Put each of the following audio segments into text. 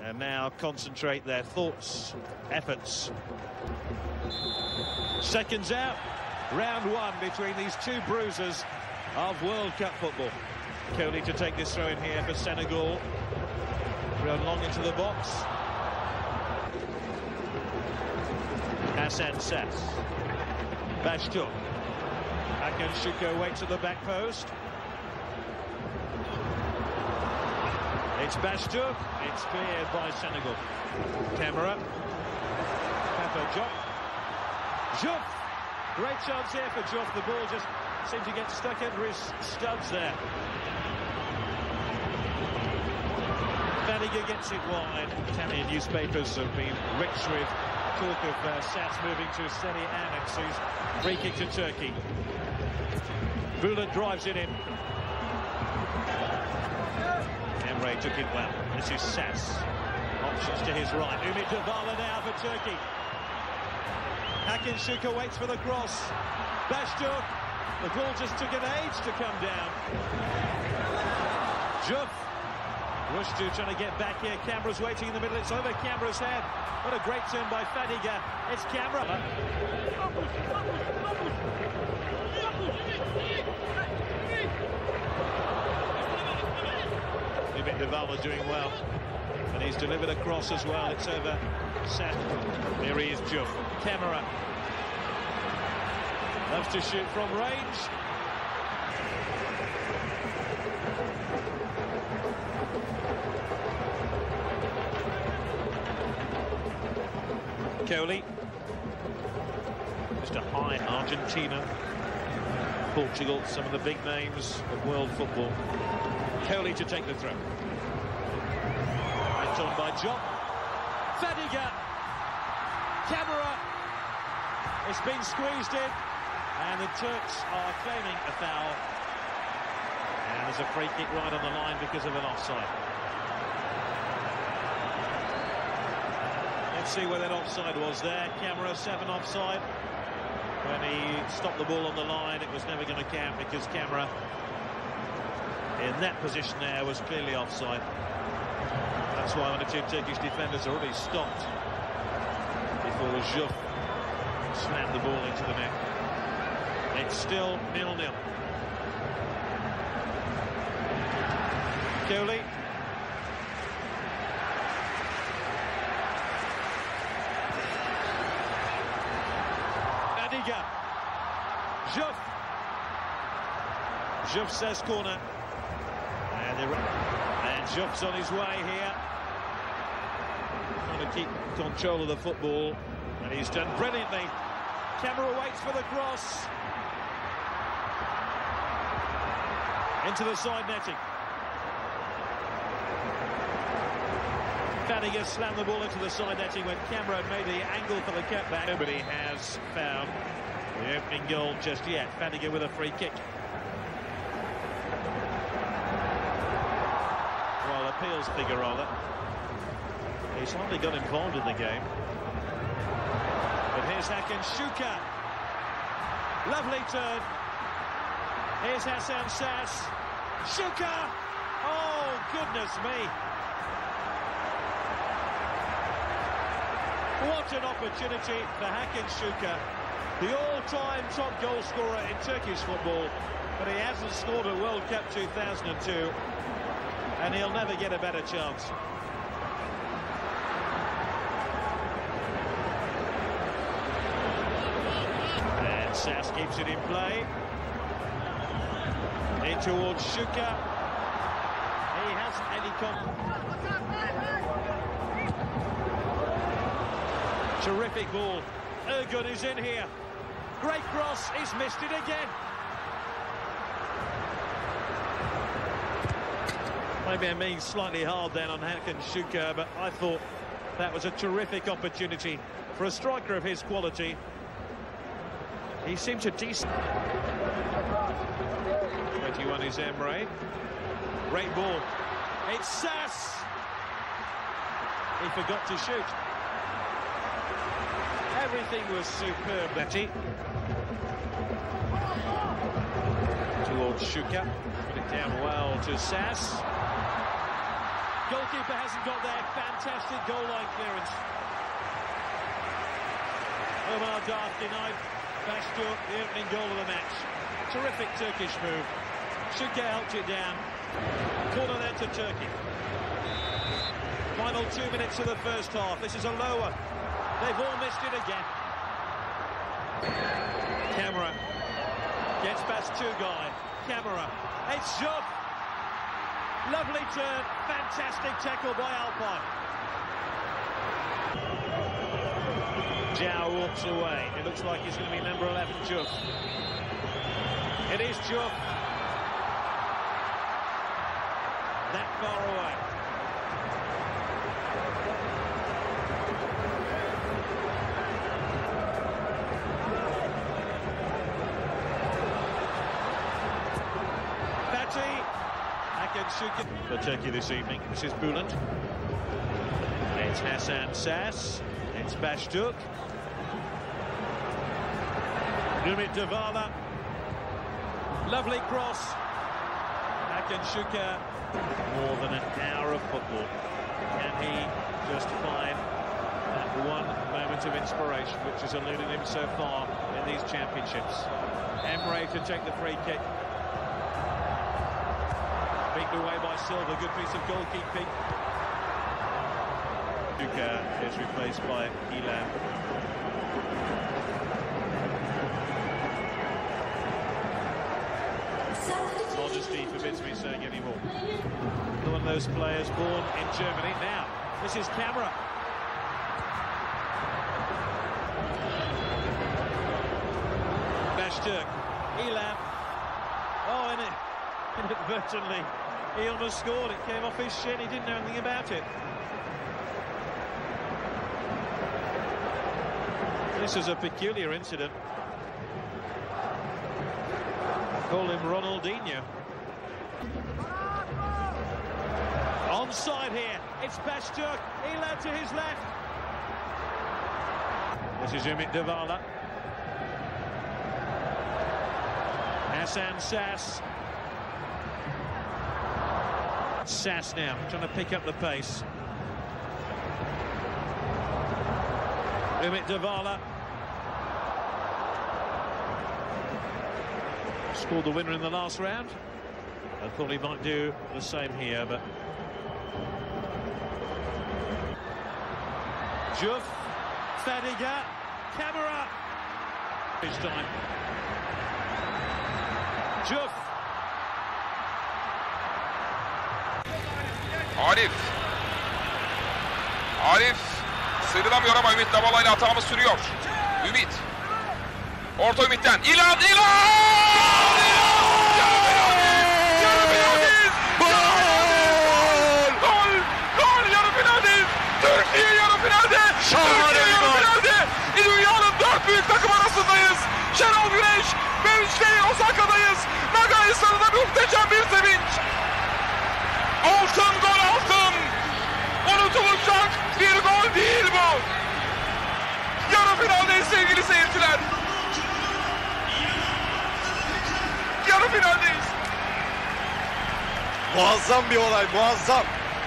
and now concentrate their thoughts, efforts. Seconds out, round one between these two bruisers of World Cup football. Kohli to take this throw in here for Senegal. Run long into the box. Hassan Sass. Bashtouk. Hakan Şükür waits at the back post. It's Bashtouk. It's cleared by Senegal. Camara. Papa Diop. Diouf. Great chance here for Diouf. The ball just seemed to get stuck under his studs there. Fadiga gets it wide. Italian newspapers have been rich with talk of Sass moving to Serie A next season. Free kick to Turkey. Bulut drives it in. Emre took it well. This is Sass. Options to his right. Ümit Davala now for Turkey. Hakan Şükür waits for the cross. Bashtouk. The ball just took an age to come down. Diouf. Rushdu trying to get back here. Camara's waiting in the middle. It's over Camara's head. What a great turn by Fadiga. It's Camara. Ümit Davala doing well. And he's delivered a cross as well. It's over Sass. There he is, Diouf. Camara. Loves to shoot from range. Kohli. Just a high Argentina. Portugal, some of the big names of world football. Kohli to take the throw. It's on by Diop. Fadiga. Camara. It's been squeezed in. And the Turks are claiming a foul. And there's a free kick right on the line because of an offside. Let's see where that offside was there. Camara 7 offside. When he stopped the ball on the line, it was never going to count because Camara in that position there was clearly offside. That's why one or two Turkish defenders already stopped before Diouf slammed the ball into the net. It's still 0-0. Kohli. Fadiga. Diouf. Diouf says corner. And Diouf's on his way here. Trying to keep control of the football. And he's done brilliantly. Camara waits for the cross. Into the side netting. Fadiga slammed the ball into the side netting when Camara made the angle for the cutback. Nobody has found the opening goal just yet. Fadiga with a free kick. Well, appeals Figueroa. He's hardly got involved in the game. But here's Hakan Şükür. Lovely turn. Here's Hassan Sass. Şükür! Oh, goodness me. What an opportunity for Hakan Şükür, the all-time top goal scorer in Turkish football, but he hasn't scored at World Cup 2002, and he'll never get a better chance. And Sass keeps it in play. In towards Şükür. He hasn't any terrific ball. Ergun is in here. Great cross. He's missed it again. Maybe I'm being slightly hard then on Hakan Şükür, but I thought that was a terrific opportunity for a striker of his quality. He seemed to 21 is Emre. Great ball. It's Sass. He forgot to shoot. Everything was superb, Betty. Towards Şükür. Put it down well to Sass. Goalkeeper hasn't got there. Fantastic goal line clearance. Omar Darf denied Baştuk the opening goal of the match. Terrific Turkish move. Şüker helped it down. Corner then to Turkey. Final 2 minutes of the first half. This is a lower. They've all missed it again. Camera gets past Tugay. Camera. It's Joff. Lovely turn. Fantastic tackle by Alpay. Zhao walks away. It looks like he's going to be number 11, Joff. It is Joff. That far away. Fatih. Hakan Şükür. For Turkey this evening, this is Bülent. It's Hasan Şaş. It's Baştuk. Ümit Davala. Lovely cross. Hakan Şükür. More than an hour of football. Can he just find that one moment of inspiration which has eluded him so far in these championships? Emre to take the free kick. Beaten away by Silva. Good piece of goalkeeping. Şükür is replaced by Ilan. Modesty forbids me saying anymore. One of those players born in Germany. Now, this is Camera. Baştuk. Ilan. Oh, inadvertently, he almost scored. It came off his shin. He didn't know anything about it. This is a peculiar incident. Call him Ronaldinho. Onside here. It's Baştuk. Ilan to his left. This is Ümit Davala. Hasan Şaş. Şaş now, trying to pick up the pace. Ümit Davala. Scored the winner in the last round. I thought he might do the same here, but... Joff, Fadiga, Camera. This time. Joff. Arif sıyrılamıyor ama Ümit Davala ile hatamız sürüyor. Ümit. Orta Ümit'ten. İlan! Gol! Yarı finaldeyiz. Türkiye yarı finalde. Türkiye yarı finalde. Dünyanın 4 büyük takım arasındayız. Şenol Güneş ve ülkeyi Osaka'dayız. Nagai Sarı'da muhteşem bir sevinç. Altın gol altın. Unutulacak bir gol değil bu. Yarı finaldeyiz sevgili seyirciler. Yarı finaldeyiz. Muazzam bir olay, muazzam.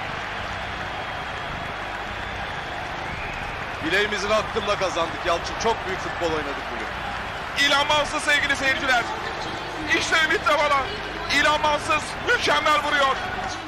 Bileğimizin hakkında kazandık Yalçın. Çok büyük futbol oynadık bugün. İlhan Mansız sevgili seyirciler. İşte Ümit Davala. İlhan Mansız mükemmel vuruyor.